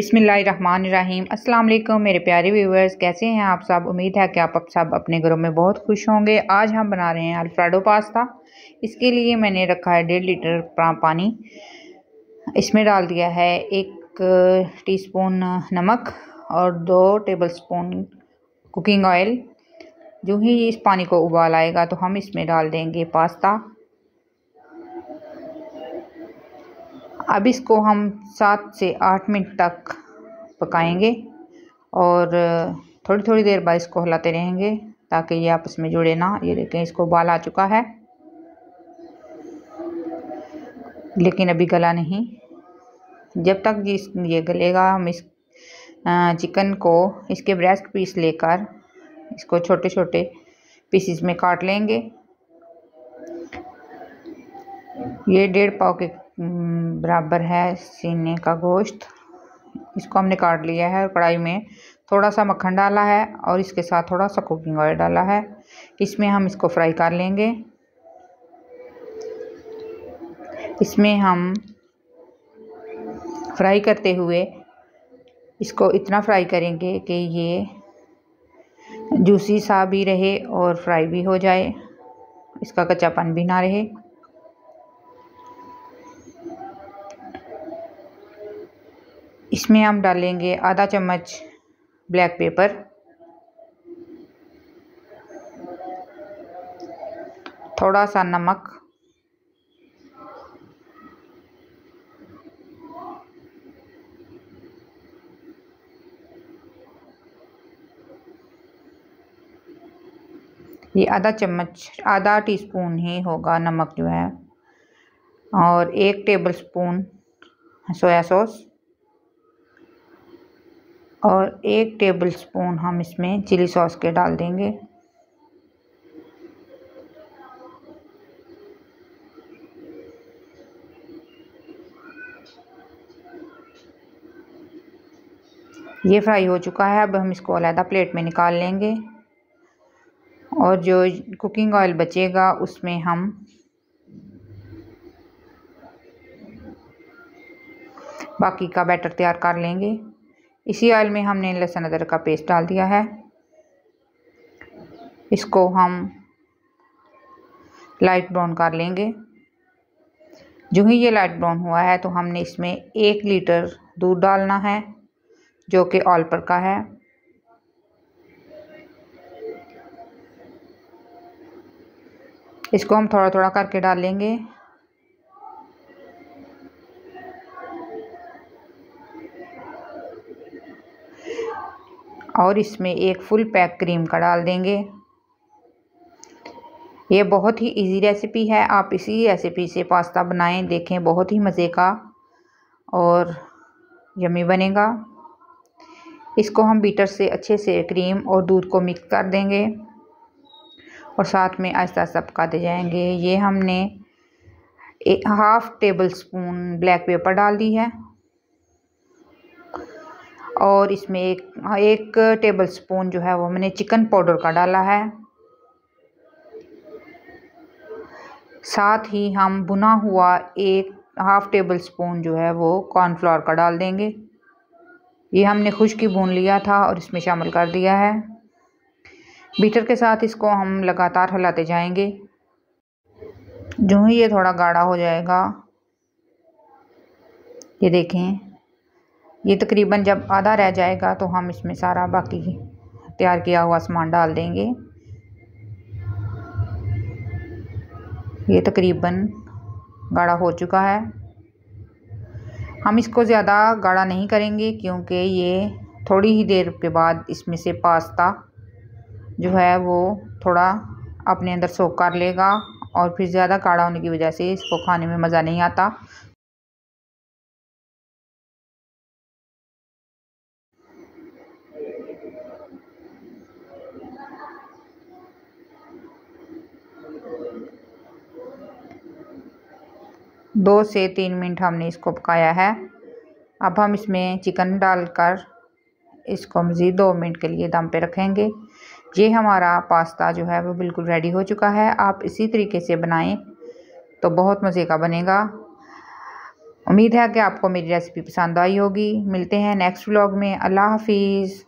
बिस्मिल्लाहिर्रहमानिर्रहीम। अस्सलाम वालेकुम मेरे प्यारे व्यूवर्स, कैसे हैं आप सब। उम्मीद है कि आप सब अपने घरों में बहुत खुश होंगे। आज हम बना रहे हैं अल्फ्रेडो पास्ता। इसके लिए मैंने रखा है 1.5 लीटर पानी। इसमें डाल दिया है 1 टीस्पून नमक और 2 टेबलस्पून कुकिंग ऑयल। जो ही इस पानी को उबाल आएगा तो हम इसमें डाल देंगे पास्ता। अब इसको हम 7 से 8 मिनट तक पकाएंगे और थोड़ी थोड़ी देर बाद इसको हिलाते रहेंगे ताकि ये आपस में जुड़े ना। ये देखें, इसको उबाल आ चुका है लेकिन अभी गला नहीं। जब तक ये गलेगा हम इस चिकन को इसके ब्रेस्ट पीस लेकर इसको छोटे छोटे पीसेस में काट लेंगे। ये 1.5 पाव के बराबर है सीने का गोश्त। इसको हमने काट लिया है और कढ़ाई में थोड़ा सा मक्खन डाला है और इसके साथ थोड़ा सा कुकिंग ऑयल डाला है। इसमें हम इसको फ्राई कर लेंगे। इसमें हम फ्राई करते हुए इसको इतना फ्राई करेंगे कि ये जूसी सा भी रहे और फ्राई भी हो जाए, इसका कच्चापन भी ना रहे। इसमें हम डालेंगे आधा चम्मच ब्लैक पेपर, थोड़ा सा नमक, ये आधा टीस्पून ही होगा नमक जो है, और 1 टेबलस्पून सोया सॉस और 1 टेबलस्पून हम इसमें चिली सॉस के डाल देंगे। ये फ्राई हो चुका है। अब हम इसको अलग प्लेट में निकाल लेंगे और जो कुकिंग ऑयल बचेगा उसमें हम बाकी का बैटर तैयार कर लेंगे। इसी ऑयल में हमने लहसुन अदरक का पेस्ट डाल दिया है। इसको हम लाइट ब्राउन कर लेंगे। जो ही ये लाइट ब्राउन हुआ है तो हमने इसमें 1 लीटर दूध डालना है जो कि ऑल पर का है। इसको हम थोड़ा थोड़ा करके डाल लेंगे। और इसमें 1 फुल पैक क्रीम का डाल देंगे। ये बहुत ही इजी रेसिपी है, आप इसी रेसिपी से पास्ता बनाएं, देखें बहुत ही मज़े का और यम्मी बनेगा। इसको हम बीटर से अच्छे से क्रीम और दूध को मिक्स कर देंगे और साथ में आहिस्ता आहिस्ता पकाते जाएंगे। ये हमने 1/2 टेबलस्पून ब्लैक पेपर डाल दी है और इसमें एक टेबलस्पून जो है वो मैंने चिकन पाउडर का डाला है। साथ ही हम भुना हुआ 1/2 टेबलस्पून जो है वो कॉर्नफ्लोर का डाल देंगे। ये हमने खुश्क ही भून लिया था और इसमें शामिल कर दिया है। बीटर के साथ इसको हम लगातार हिलाते जाएंगे। जो ही ये थोड़ा गाढ़ा हो जाएगा, ये देखें, ये तकरीबन जब आधा रह जाएगा तो हम इसमें सारा बाकी तैयार किया हुआ सामान डाल देंगे। ये तकरीबन गाढ़ा हो चुका है। हम इसको ज़्यादा गाढ़ा नहीं करेंगे क्योंकि ये थोड़ी ही देर के बाद इसमें से पास्ता जो है वो थोड़ा अपने अंदर सोख कर लेगा और फिर ज़्यादा गाढ़ा होने की वजह से इसको खाने में मज़ा नहीं आता। दो से 3 मिनट हमने इसको पकाया है। अब हम इसमें चिकन डालकर इसको मज़ीद 2 मिनट के लिए दम पे रखेंगे। ये हमारा पास्ता जो है वो बिल्कुल रेडी हो चुका है। आप इसी तरीके से बनाएं तो बहुत मज़े का बनेगा। उम्मीद है कि आपको मेरी रेसिपी पसंद आई होगी। मिलते हैं नेक्स्ट व्लॉग में। अल्लाह हाफिज़।